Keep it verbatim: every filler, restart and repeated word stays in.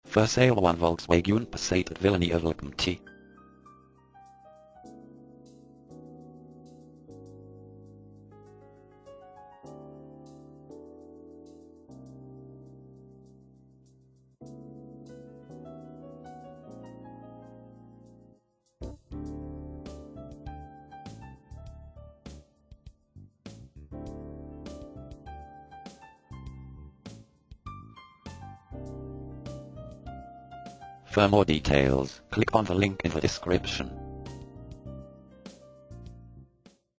For sale one Volkswagen Passat at Villeneuve T. For more details, click on the link in the description.